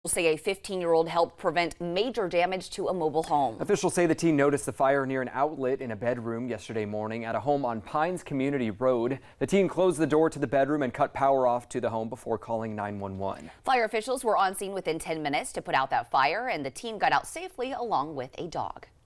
Say a 15-year-old helped prevent major damage to a mobile home. Officials say the teen noticed the fire near an outlet in a bedroom yesterday morning at a home on Pines Community Road. The teen closed the door to the bedroom and cut power off to the home before calling 911. Fire officials were on scene within 10 minutes to put out that fire, and the teen got out safely along with a dog.